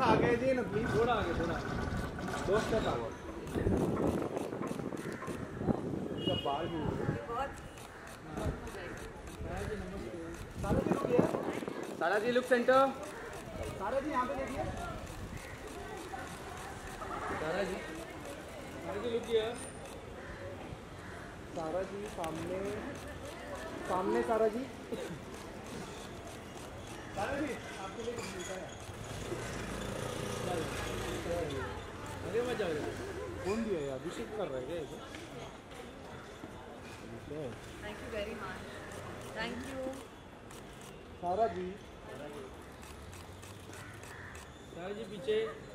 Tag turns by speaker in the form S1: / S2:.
S1: सा आगे जी ना प्लीज, थोड़ा आगे, थोड़ा 2 स्टेप आगे। बाल भी सारा जी लुक सेंटर, सारा जी यहाँ पे देखिए, सारा जी लुक किया, सारा जी सामने सामने, सारा जी आपके लिए कुछ मिलता है। अरे मजा आ रहा है, कौन दिया यार, अभिषेक कर रहा है क्या ऐसे?
S2: Thank you very much, thank you.
S1: Sara ji पीछे।